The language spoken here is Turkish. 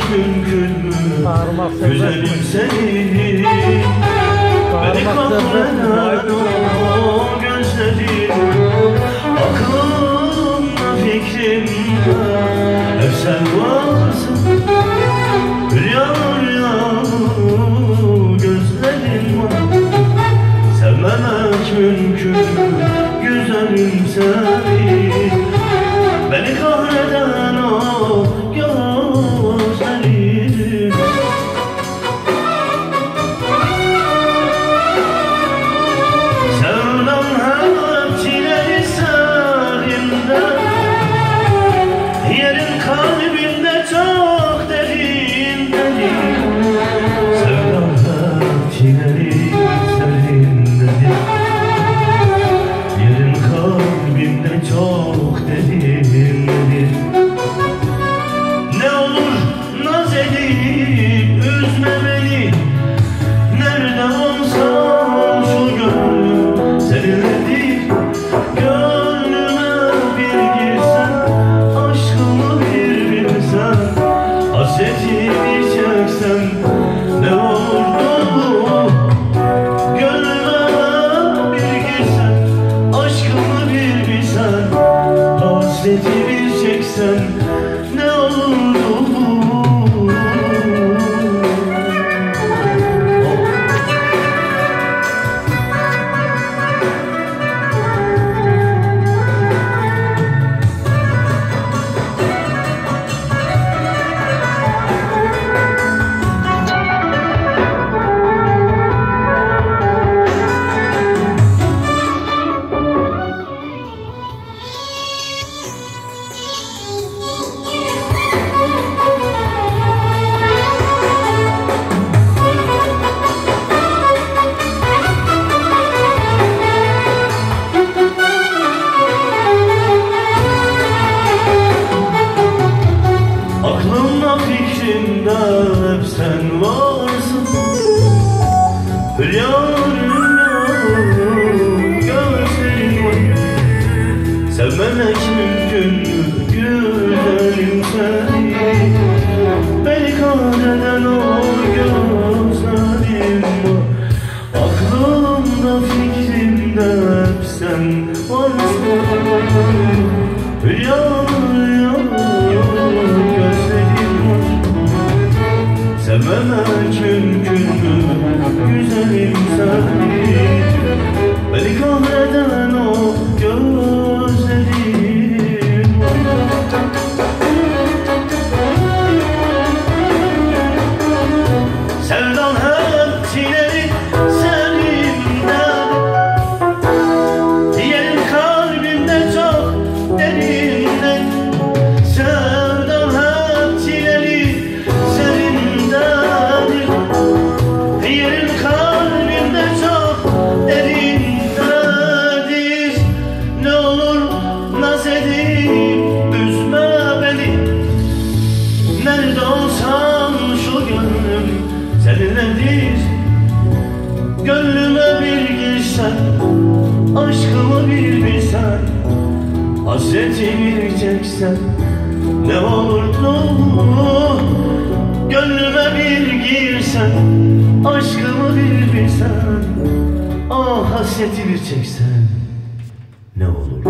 mümkün mü? Güzelim senin. Beni kahreden o gözlerin, aklımda fikrimde hep sen varsın. Rüya rüya gözlerin var. Sevmemek mümkün mü? Güzelim seni. Beni kahreden o gözlerin. Sevdam hep çileri serinde, yerin kalbinde çok derin derin. Sevdam hep çileri serindedir, yerin kalbinde çok derindedir. Ne olur naz edip üzme beni, nerede olsam şu gönlüm seninledir. Gönlüme bir girsen, aşkımı bir bilsen, hasretini çeksem ne olurdu? Gönlüme bir girsen, aşkımı bir bilsen, hasretini çeksen ne olurdu? Aklımda fikrimde hep sen varsın. Rüya rüya gözlerin var. Sevmemek mümkün mü? Güzelim seni. Beni kahreden o gözlerin var. Aklımda fikrimde hep sen varsın. Rüya rüya gözlerin var. Sevmemek mümkün mü? Güzelim seni. Beni kahreden o gözlerin var. Sevdan hep çileri serinde, yerin kalbimde çok derinde. Sevdan hep çileri serindedir, yerin kalbimde çok derindedir. Ne olur naz edip üzme beni, nerede olsam şu gönlüm seninledir. Gönlüme bir girsen, aşkımı bir bilsen, hasretimi bir çeksen ne olurdu? Gönlüme bir girsen, aşkımı bir bilsen, ah hasreti bir çeksen ne olur?